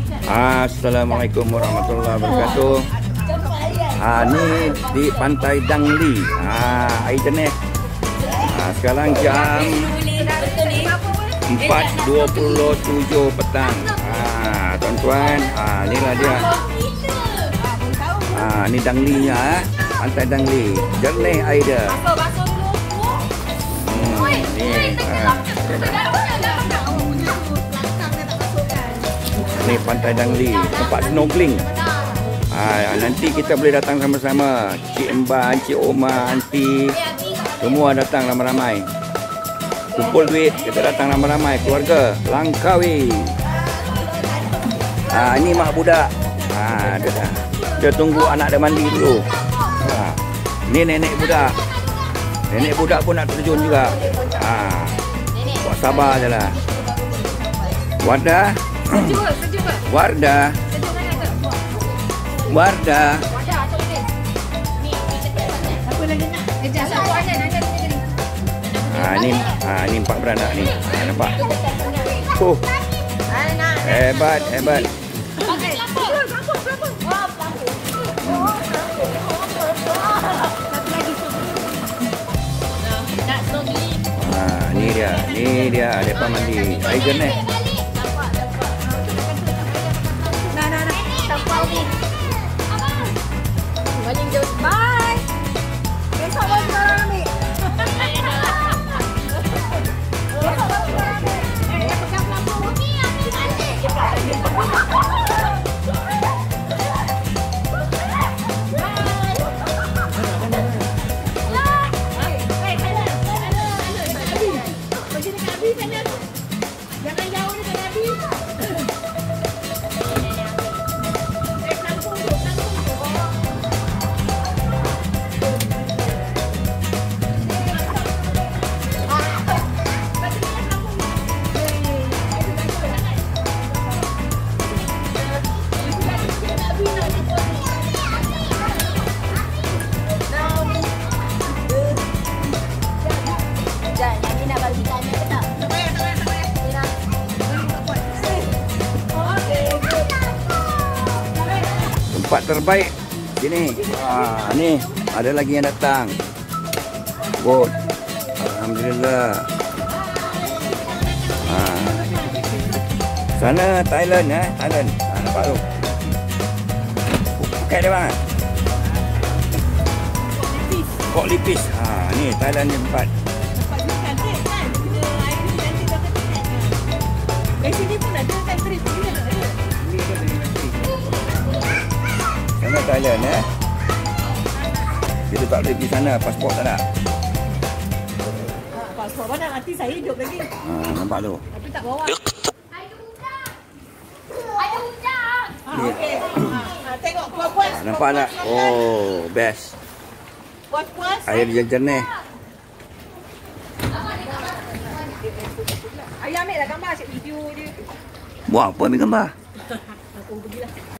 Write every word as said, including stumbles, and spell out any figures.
Assalamualaikum warahmatullahi wabarakatuh. Ah, ni di Pantai Dangli. Ah, air jernih. Ah, sekarang jam empat dua puluh tujuh petang. Ah, tuan-tuan, ah inilah dia. Ah, ni Danglinya, Pantai Dangli. Jernih air dia. Hmm, ni. Ah. Ni Pantai Dangli, tempat snorkeling. Ha, nanti kita boleh datang sama-sama. Cik Emban, Cik Omar, Aunty, semua datang ramai-ramai. Kumpul duit, kita datang ramai-ramai. Keluarga, Langkawi. Ha, ini mak budak. Ha, dia, dah. Dia tunggu anak dia mandi dulu. Ha, ni nenek budak. Nenek budak pun nak terjun juga. Ha, buat sabar je lah. Wardah. Sejuk ke? Sejuk ke? Wardah. Sejuk mana ke? Wardah. Wardah atau lebih? Ni, apa lagi nak? Kejap, satu ada, ada ni. Ah, ni, ah, ni empat beranak ni. Ah, nampak? Oh, hebat, hebat. Okey, sambut, sambut, sambut. Wah, sambut. Satu lagi. Nak snorkeling. Ah, ni dia, ni dia, depa mandi. Air jernih. Nah, nah, nah. Sampai ni. Balik jauh. Bye. Besok baru kita ambil. Besok baru kita ambil. Eh, dia pegang pelampung ni. Ambil balik. Jangan jauh dengan Nabi. Tempat terbaik sini. Ah, ni ada lagi yang datang. Bot. Alhamdulillah. Ah. Sana Thailand eh, Thailand. Ah, nampak tu. Pakai dia bang. Kok lipis. Ha, ni Thailand ni tempat. Tempat ni cantik kan? Bila air ni cantik dah cantik. Kat sini pun ada kan trip ni kan ada. Sana Thailand eh. Kita tak boleh pergi sana, pasport tak ada. Pasport mana nanti saya hidup lagi. Ha, nampak tu. Tapi tak bawa. Ada udang. Ada udang. Ah, okey. Ah, tengok puas-puas. Ha, nampak tak? Oh, best. Puas-puas. Air dia jernih. Ayah ambil lah gambar asyik video dia. Buat apa ambil gambar? Aku pergilah.